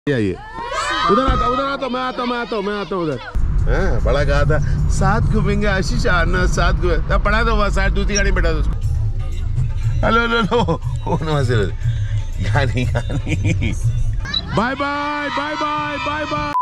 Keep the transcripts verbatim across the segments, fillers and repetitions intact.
आइए उधर आता उधर आता मैं आता मैं आता मैं आता उधर। हाँ, बड़ा कहा था साथ घूमेंगे आशीष आना साथ घूमे तब पढ़ा दो वहाँ साइड दूसरी गाड़ी में बैठा दो उसको। हेलो हेलो हेलो हो नमस्ते गानी गानी bye bye bye bye bye bye.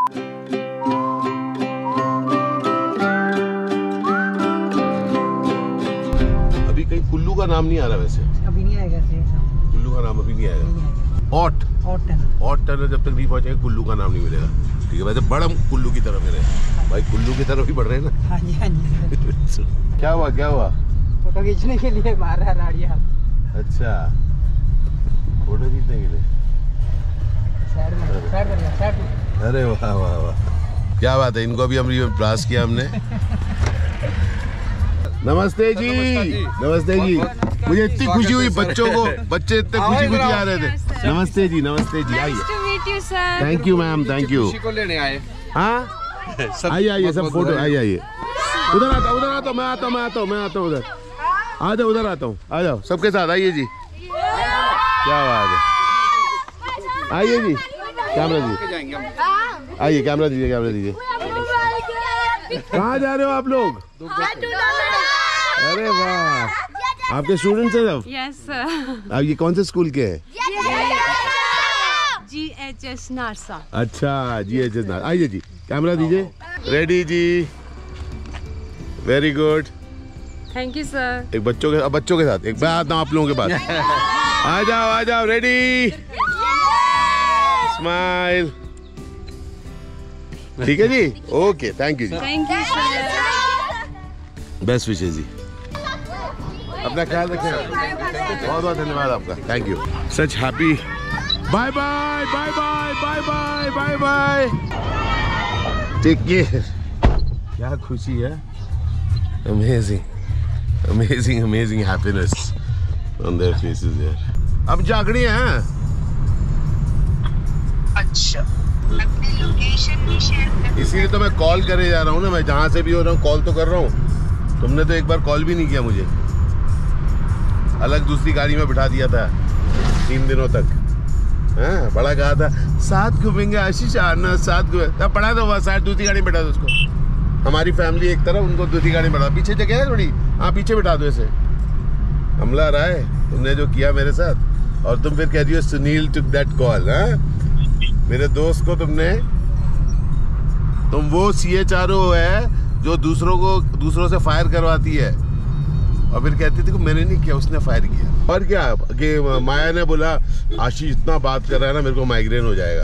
अभी कहीं कुल्लू का नाम नहीं आ रहा वैसे अभी नहीं आएगा कुल्लू का नाम अभी नहीं आएगा। ऑट ऑट टनल ऑट टनल जब तक नहीं पहुंचेगा कुल्लू का नाम नहीं मिलेगा। ठीक है वैसे बड़ा कुल्लू की तरफ है भाई कुल्लू की तरफ ही बढ़ रहे हैं ना। हाँ जी हाँ जी क्या हुआ क्या हुआ फोटो खींचने के लिए मार रहा राड़िया। अच्छा फोटो खींचने के लिए साइड में साइड में साइड में। अरे वाह वाह वाह क्या बात है। इनको भी हम ब्रास किया हमने। नमस्ते जी नमस्ते जी मुझे इतनी खुशी हुई बच्चों को बच्चे इतने खुशी खुशी आ रहे थे। नमस्ते जी नमस्ते जी आइए। Thank you ma'am thank you. को लेने आए हाँ आइए आइए सब फोटो आइए आइए उधर आता उधर आता मैं आता मैं आता मैं आता उधर आ जाओ उधर आता हूँ आ जाओ सबके साथ आइए जी। क्या बात है आइए जी कैमरा दीजिए आइए कैमरा दीजिए कैमरा दीजिए। कहाँ जा रहे हो आप लोग? अरे वाह आपके स्टूडेंट्स हैं सब? Yes sir. आप ये कौन से स्कूल के हैं? G H S Narsa. अच्छा जी एच एस नारसा। आइए जी कैमरा दीजिए। रेडी जी very good. Thank you sir. एक बच्चों के बच्चों के साथ एक मैं आता हूँ आप लोगों के पास। आ जाओ आ जाओ रेडी स्माइल। ठीक है जी ओके थैंक यू जी थैंक यू सर। बेस्ट विशेष जी अपना ख्याल रखें। बहुत बहुत धन्यवाद आपका थैंक यू सच happy. Bye bye bye bye bye bye bye bye take care. क्या खुशी है amazing amazing amazing happiness on there faces यार। अब जागड़ी हैं। अच्छा अपनी लोकेशन भी शेयर कर। इसीलिए तो मैं कॉल करे जा रहा हूँ ना। मैं जहाँ से भी हो रहा हूँ कॉल तो कर रहा हूँ। तुमने तो एक बार कॉल भी नहीं किया मुझे। अलग दूसरी गाड़ी में बिठा दिया था तीन दिनों तक। हाँ बड़ा कहा था साथ घूमेंगे आशीष आना साथ घूमे तब पढ़ा दो वहाँ साइड दूसरी गाड़ी में बैठा दो उसको। हमारी फैमिली एक तरफ उनको दूसरी गाड़ी में बैठा पीछे जगह है थोड़ी। हाँ पीछे बैठा दो ऐसे। हमला रहा है तुमने जो किया मेरे साथ और तुम फिर कह रही हो सुनील टुक दैट कॉल। हाँ मेरे दोस्त को तुमने तुम वो सी एच आर ओ है जो दूसरों को दूसरों से फायर करवाती है और फिर कहती थी कि मैंने नहीं किया उसने फायर किया। और क्या कि माया ने बोला आशीष इतना बात कर रहा है ना मेरे को माइग्रेन हो जाएगा।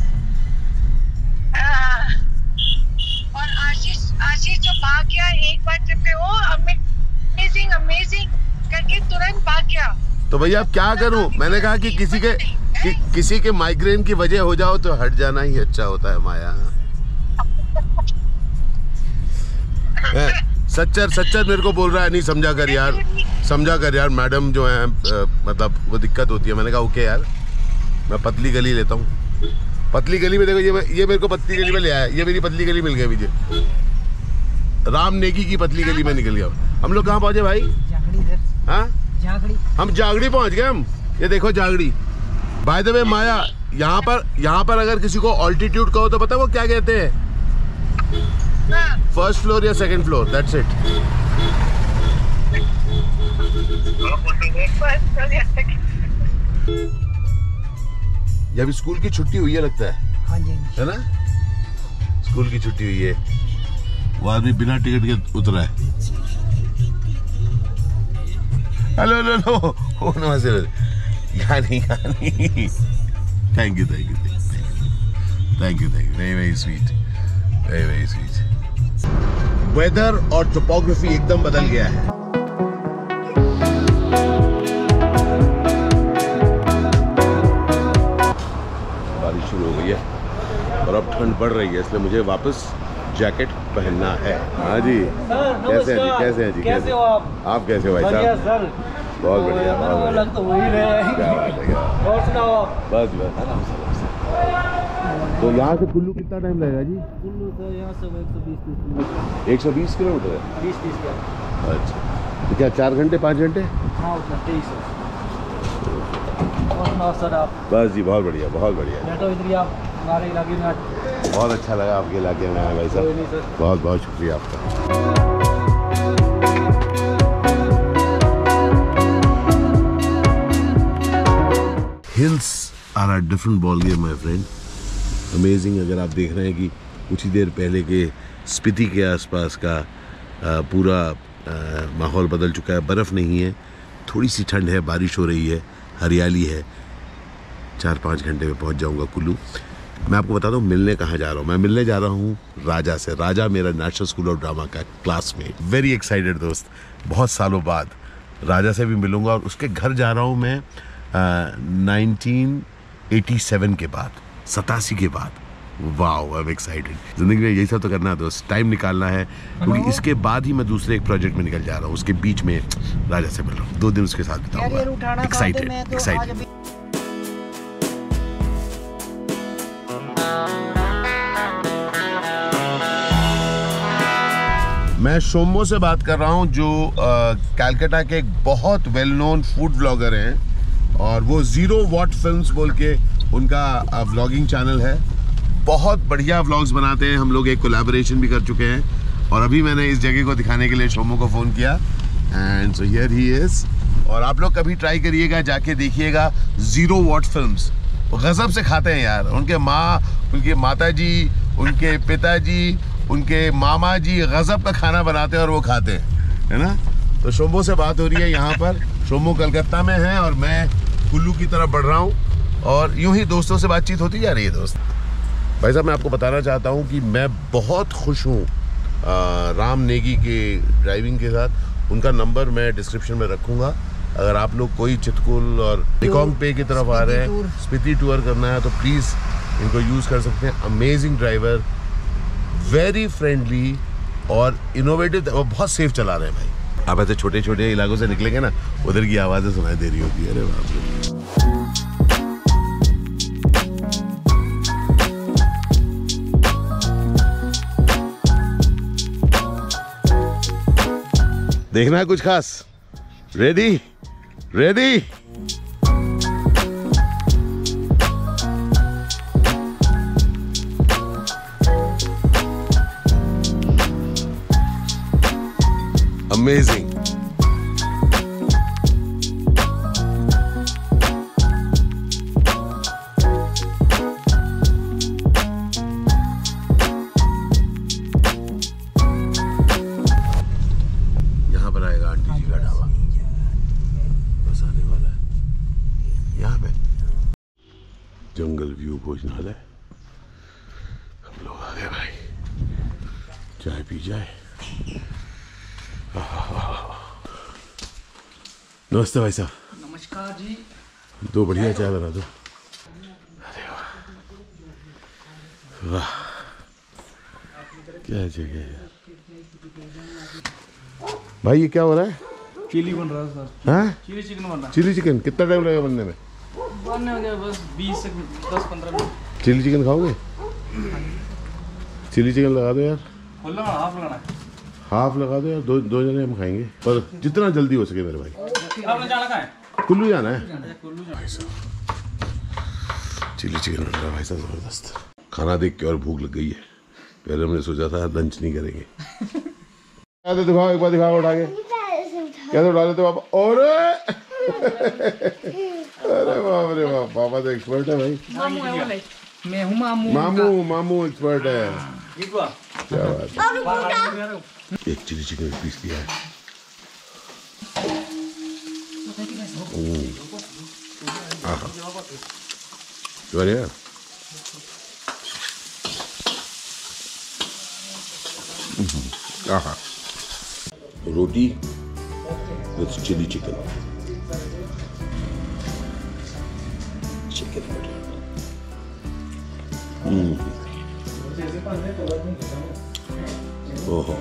और आशीष आशीष जो भाग गया एक बार ट्रिप पे वो अमेजिंग अमेजिंग करके तुरंत भाग गया। तो भैया अब क्या करूं? मैंने कहा कि किसी के कि, किसी के माइग्रेन की वजह हो जाओ तो हट जाना ही अच्छा होता है माया। सच्चर सच्चर मेरे को बोल रहा है नहीं समझा कर यार समझा कर यार मैडम जो है मतलब वो दिक्कत होती है। मैंने कहा ओके यार मैं पतली गली लेता हूँ। पतली गली में देखो ये ये मेरे को पतली गली में ले आया। ये मेरी पतली गली मिल गई मुझे। राम नेगी की पतली गली में निकल गया। हम लोग कहाँ पहुँचे भाई? हाँ जागड़ी हम जागड़ी पहुँच गए हम। ये देखो जागड़ी। बाय द वे माया यहाँ पर यहाँ पर अगर किसी को ऑल्टीट्यूड कहो तो पता है वो क्या कहते हैं? फर्स्ट फ्लोर या सेकंड फ्लोर दैट्स इट। जब स्कूल की छुट्टी हुई है लगता है। हाँ जी है ना स्कूल की छुट्टी हुई है। वो आदमी बिना टिकट के उतरा है। हेलो हेलो हेलो हो नमस्ते गानी गानी thank you thank you thank you thank you very very sweet very very sweet. Weather और टोपोग्राफी एकदम बदल गया है। बारिश शुरू हो गई है और अब ठंड बढ़ रही है इसलिए मुझे वापस जैकेट पहनना है। हाँ जी कैसे हैं जी कैसे हैं जी कैसे हो आप? आप कैसे हो भाई साहब? बहुत बढ़िया बहुत बढ़िया। क्या बात है क्या और सुनाओ बस बस। तो यहाँ से कुल्लू कितना टाइम लगेगा जी? कुल्लू तो यहाँ से एक सौ बीस एक सौ बीस किलोमीटर है। बीस तीस का। अच्छा तो क्या चार घंटे पाँच घंटे? हाँ उतना तेईस। और सुनाओ सर आप? बस जी बहुत बढ़िया बहुत बढ़िया। मैं तो इधर ही आप हमारे इलाके में आज बहुत अच्छा लगा आपके इलाके में आया भाई कोई साहब, नहीं सर। बहुत बहुत शुक्रिया आपका। Hills are a different ball game my friend, amazing. अगर आप देख रहे हैं कि कुछ ही देर पहले के स्पीति के आसपास का आ, पूरा आ, माहौल बदल चुका है, बर्फ़ नहीं है, थोड़ी सी ठंड है, बारिश हो रही है, हरियाली है। चार पाँच घंटे में पहुंच जाऊंगा कुल्लू। मैं आपको बता दूं मिलने कहाँ जा रहा हूँ। मैं मिलने जा रहा हूँ राजा से। राजा मेरा नेशनल स्कूल ऑफ ड्रामा का क्लासमेट। वेरी एक्साइटेड दोस्त, बहुत सालों बाद राजा से भी मिलूंगा। और उसके घर जा रहा हूँ मैं नाइनटीन एटी सेवन के बाद, सतासी के बाद। Wow, I am excited. जिंदगी में यही सब तो करना है दोस्त, टाइम निकालना है, क्योंकि इसके बाद ही मैं दूसरे एक प्रोजेक्ट में निकल जा रहा हूँ। उसके बीच में राजा से मिल रहा हूँ, दो दिन उसके साथ बिताऊंगा। Excited excited. मैं शोम्बो से बात कर रहा हूँ, जो कलकत्ता के एक बहुत वेल नोन फूड ब्लॉगर हैं, और वो ज़ीरो वॉट फिल्म्स बोल के उनका ब्लॉगिंग चैनल है। बहुत बढ़िया व्लॉग्स बनाते हैं। हम लोग एक कोलैबोरेशन भी कर चुके हैं, और अभी मैंने इस जगह को दिखाने के लिए शोम्बो को फ़ोन किया, and so here he is. और आप लोग कभी ट्राई करिएगा, जाके देखिएगा ज़ीरो वॉट फिल्म्स। गज़ब से खाते हैं यार। उनके माँ, उनके माता जी, उनके पिताजी, उनके मामा जी गज़ब का खाना बनाते हैं और वो खाते हैं, है ना। तो शोम्बो से बात हो रही है यहाँ पर। शोम्बो कलकत्ता में है और मैं कुल्लू की तरफ बढ़ रहा हूँ, और यूं ही दोस्तों से बातचीत होती जा रही है। दोस्त भाई साहब, मैं आपको बताना चाहता हूँ कि मैं बहुत खुश हूँ राम नेगी के ड्राइविंग के साथ। उनका नंबर मैं डिस्क्रिप्शन में रखूँगा। अगर आप लोग कोई चितकुल और निकोंग पे की तरफ आ रहे हैं, स्पीति टूर करना है, तो प्लीज़ इनको यूज़ कर सकते हैं। अमेजिंग ड्राइवर, वेरी फ्रेंडली और इनोवेटिव, और बहुत सेफ चला रहे हैं भाई। आप ऐसे छोटे छोटे इलाकों से निकलेंगे ना, उधर की आवाज़ें सुनाई दे रही होती है। अरे बाप रे। देखना है कुछ खास? Ready ready. अमेजिंग। यहाँ पर आएगा आंटी जी का ढाबा, बस आने वाला है यहाँ पे। जंगल व्यू भोजनालय। हम लोग आ गए भाई, चाय पी जाए। नमस्ते भाई साहब। नमस्कार जी। दो बढ़िया चाय बना दो। अरे वाह, क्या जगह है भाई। ये क्या हो रहा है? चिली बन रहा है सर। हाँ, चिली चिकन बन रहा है। Chilli chicken. कितना टाइम लगेगा बनने में? बनने में बस बीस से दस पंद्रह मिनट। चिली चिकन खाओगे? चिली चिकन लगा दो यार। फुल लगाना, हाफ लगाना है? हाफ लगा दो यार, दो दो जने हम खाएंगे, पर जितना जल्दी हो सके मेरे भाई। आपने जाना कहाँ है? कुल्लू जाना है। कुल्लू जाना भाई साहब, चिली चिकन बन रहा है भाई साहब, जबरदस्त। खाना देख के और भूख लग गई है। पहले हमने सोचा था लंच नहीं करेंगे। तो दिखाओ, एक बार दिखाओ उठा के। कैसे उठा लेते पापा? और अरे बाप रे बाप, पापा तो एक्सपर्ट है भाई। मैं हूँ मामू। मामू मामू एक्सपर्ट है। क्या बात है। एक चिली चिकन पीस दिया है। आहा, बढ़िया। आहा, roti with chilli chicken. Chicken ओहो,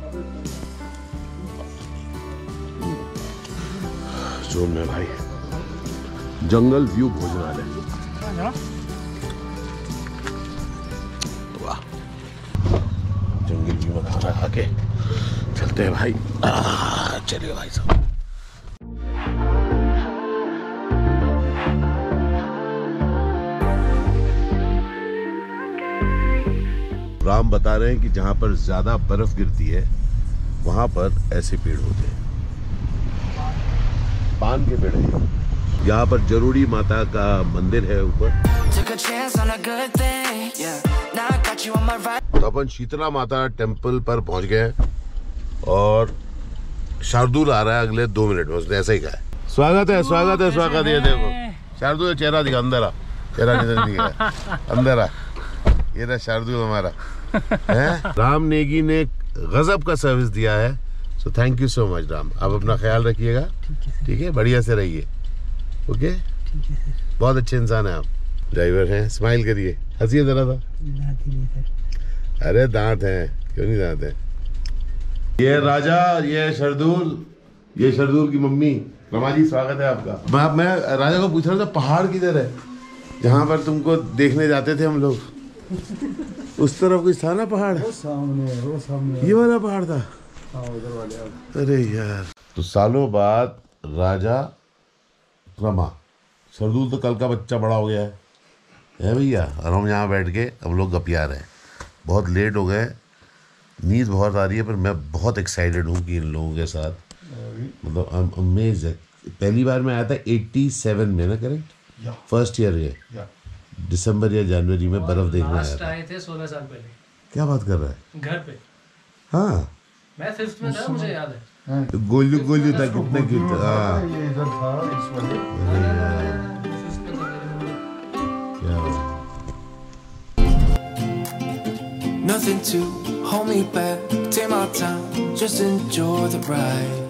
जोन में भाई जंगल व्यू भोजनालय। वाह, जंगल व्यू में खाना खा के चलते हैं भाई। चलिए भाई साहब। राम बता रहे हैं कि जहाँ पर ज़्यादा बर्फ़ गिरती है वहाँ पर ऐसे पेड़ होते हैं, पान के पेड़ हैं। यहाँ पर जरूरी माता का मंदिर है ऊपर। तो अपन शीतला माता टेम्पल पर पहुँच गए और शार्दुल आ रहा है अगले दो मिनट में, उसने ऐसा ही कहा है। स्वागत है, स्वागत है, स्वागत है। देखो शार्दुल चेहरा दिखा, अंदर आ, चेहरा नहीं दिखा, अंदर आ। ये रहा शार्दुल हमारा है। राम नेगी ने गजब का सर्विस दिया है, so thank you so much Ram. आप अपना ख्याल रखिएगा, ठीक है, बढ़िया से रहिए, ओके। बहुत अच्छे इंसान है आप, ड्राइवर हैं। स्माइल करिए, हंसिए जरा सा। अरे दांत हैं, क्यों नहीं दांत हैं। ये राजा, ये शार्दुल, ये शार्दुल की मम्मी रमा जी, स्वागत है आपका। मैं मैं राजा को पूछ रहा था पहाड़ किधर है जहाँ पर तुमको देखने जाते थे हम लोग। उस तरफ कुछ था ना पहाड़, वो सामने है, वो सामने है। ये वाला पहाड़ था। हाँ, उधर वाले। अरे यार, तो सालों बाद राजा रमा, शार्दुल तो कल का बच्चा बड़ा हो गया है, है भैया। और हम यहाँ बैठ के हम लोग गपिया रहे हैं। बहुत लेट हो गए, नींद बहुत आ रही है, पर मैं बहुत एक्साइटेड हूँ कि इन लोगों के साथ, मतलब आई एम अमेज्ड। पहली बार मैं आया था सत्तासी में ना, करेक्ट, फर्स्ट ईयर ये दिसंबर या जनवरी में बर्फ देखने आया था। आए थे सोलह साल पहले। क्या बात कर रहा है? घर पे। हाँ, मैं फिफ्थ में था, मुझे याद है। गोलू गोलू था, कितना क्यूट था। हाँ, ये इधर था इस वाले। फिफ्थ में था मेरे। क्या बात। Nothing to hold me back, take my time, just enjoy the ride.